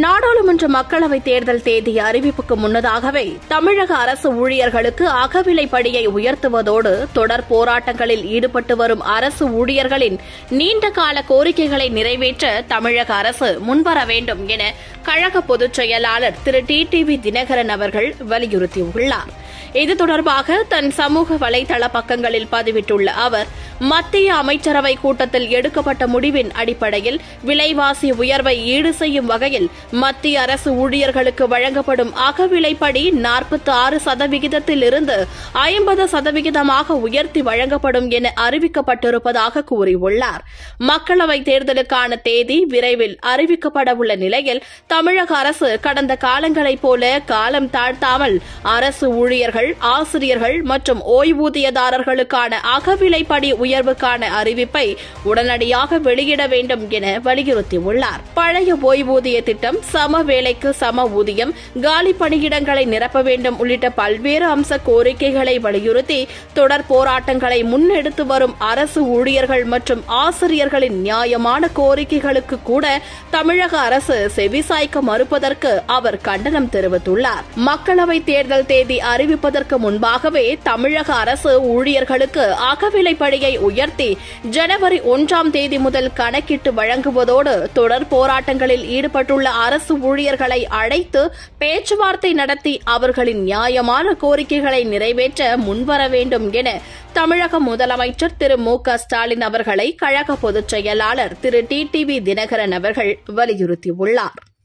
நாடாளுமன்ற மக்களவைத் தேர்தல் தேதி அறிவிப்புக்கு முன்னதாகவே தமிழக அரசு ஊழியர்களுக்கு அகவிலைப்படியை உயர்த்துவதோடு தொடர் போராட்டங்களில் ஈடுபட்டு வரும் அரசு ஊழியர்களின் நீண்டகால கோரிக்கைகளை நிறைவேற்ற தமிழக அரசு முன்வர வேண்டும் என கழக பொதுச் செயலாளர் திரு டிடிவி தினகரன் அவர்கள் வலியுறுத்தியுள்ளார். இது தொடர்பாக தன் சமூக வலைதள பக்கங்களில் பதிவிட்டுள்ள அவர், மத்திய அமைச்சரவை கூட்டத்தில் எடுக்கப்பட்ட முடிவின் அடிப்படையில் விலைவாசி உயர்வை ஈடு செய்யும் வகையில் மத்திய அரசு ஊழியர்களுக்கு வழங்கப்படும் அகவிலைப்படி 46%இலிருந்து 50% உயர்த்தி வழங்கப்படும் என அறிவிக்கப்பட்டிருப்பதாக கூறியுள்ளார். மக்களவைத் தேர்தலுக்கான தேதி விரைவில் அறிவிக்கப்படவுள்ள நிலையில் தமிழக அரசு கடந்த காலங்களைப் போல காலம் தாழ்த்தாமல் அரசு ஊழியர்கள், ஆசிரியர்கள் மற்றும் ஓய்வூதியதாரர்களுக்கான அகவிலைப்படி உயர்வுக்கான அறிவிப்பை உடனடியாக வெளியிட வேண்டும் என வலியுறுத்தியுள்ளார். பழைய ஓய்வூதிய திட்டம், சம வேலைக்கு சம ஊதியம், காலி பணியிடங்களை நிரப்ப வேண்டும் உள்ளிட்ட பல்வேறு அம்ச கோரிக்கைகளை வலியுறுத்தி தொடர் போராட்டங்களை முன்னெடுத்து வரும் அரசு ஊழியர்கள் மற்றும் ஆசிரியர்களின் நியாயமான கோரிக்கைகளுக்கு கூட தமிழக அரசு செவிசாய்க்க மறுப்பதற்கு அவர் கண்டனம் தெரிவித்துள்ளார். மக்களவைத் தேர்தல் தேதி அறிவிப்பதற்கு முன்பாகவே தமிழக அரசு ஊழியர்களுக்கு அகவிலைப்படியை உயர்த்தி ஜனவரி 1ஆம் தேதி முதல் கணக்கிட்டு வழங்குவதோடு தொடர் போராட்டங்களில் ஈடுபட்டுள்ள அரசு ஊழியர்களை அழைத்து பேச்சுவார்த்தை நடத்தி அவர்களின் நியாயமான கோரிக்கைகளை நிறைவேற்ற முன்வர வேண்டும் என தமிழக முதலமைச்சர் திரு மு.க. ஸ்டாலின் அவர்களை கழக பொதுச் செயலாளர் திரு டிடிவி தினகரன் அவர்கள் வலியுறுத்தியுள்ளார்.